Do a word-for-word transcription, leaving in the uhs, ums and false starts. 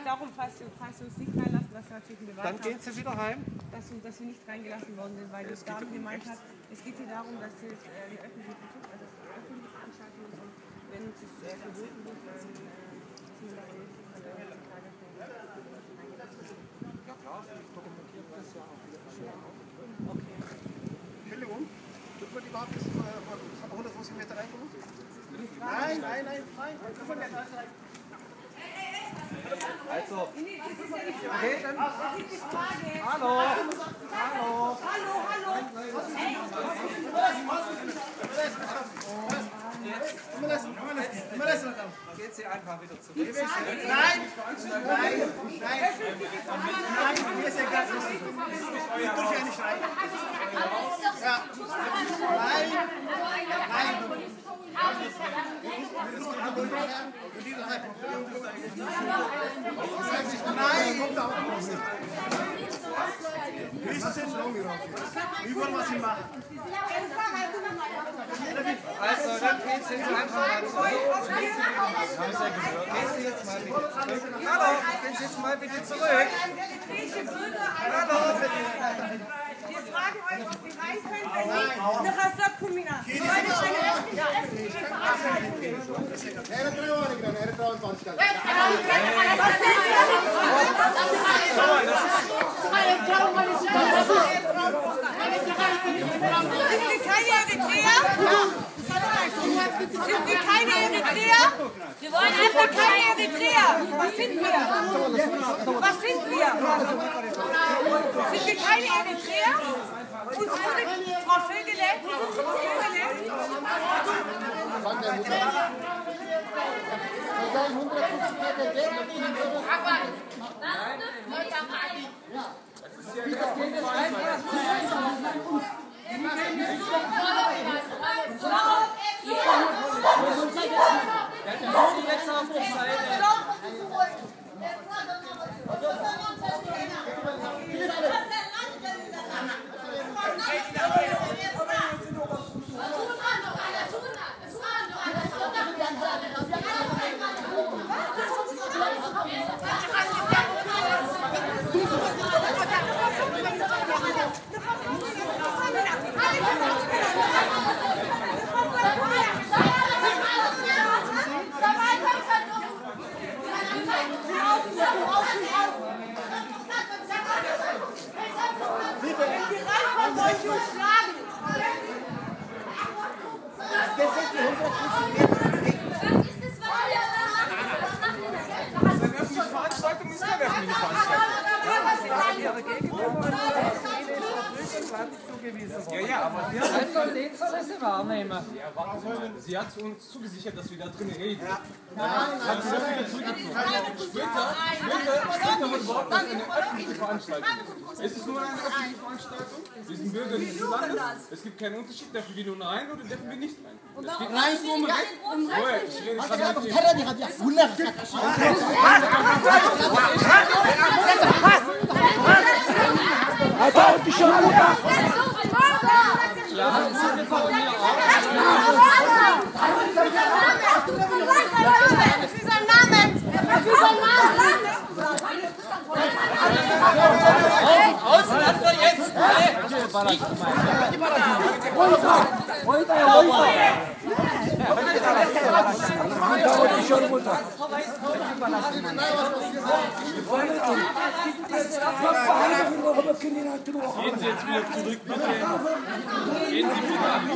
darum, falls Sie, falls Sie uns nicht reinlassen, dass wir natürlich einen Beweis Dann gehen Sie wieder heim. Dass, dass wir nicht reingelassen worden sind, weil die Dame gemeint hat, es geht hier darum, dass das äh, die öffentliche Betrieb, also das öffentliche Veranstaltung ist und wenn uns das äh, verboten wird, dann äh, ziehen wir das nächste von der Tage vor. Ja klar, ich dokumentiere das ja auch wieder. Okay. Entschuldigung, dürfen wir überhaupt das von hundertfünfzig Meter reinkommen? Nein, nein, nein, nein, dürfen wir nicht rein. Also, okay, dann. Hallo! Hallo! Hallo, hallo! Geht sie einfach wieder zurück. Nein! Nein! Nein! Nein! Hier ist egal. Ich darf ja nicht rein. Ja. Nein! Nein! Nein, kommt auch nicht. Höchstens, wie wollen wir sie machen? Also, dann geht es jetzt einfach mal zurück. Gehen Sie jetzt mal bitte zurück. Hallo, gehen Sie jetzt mal bitte zurück. Hallo. Wir fragen euch, ob wir rein können, wenn nicht. Noch hast du Kumina. Sind wir keine Eritreer? Sind wir keine Eritreer? Wir wollen einfach keine Eritreer. Was sind wir? Was sind wir? Sind wir keine Eritreer? Uns wurde Frau Vögele, Frau Vögele. Jetzt auf die Seite. Ja, ja, aber der soll den soll es wahrnehmen. Ja, sie hat uns zugesichert, dass wir da drin reden. Ja. Dann hat sie das wieder zurückgezogen. Später, später, später wird überhaupt das eine öffentliche Veranstaltung. Es ist nur eine öffentliche Veranstaltung. Wir sind Bürger dieses Landes. Es gibt keinen Unterschied, dürfen wir nun rein oder dürfen wir nicht rein. Es geht rein nur um Recht. Vorher, ich rede gerade mit Alter, und die schon Mutter! Ja, das sind wir von hier aus. Das ist ein Name! Das ist ein Name! Auseinander jetzt! Gehen Sie jetzt wieder zurück, bitte. Gehen Sie wieder ab.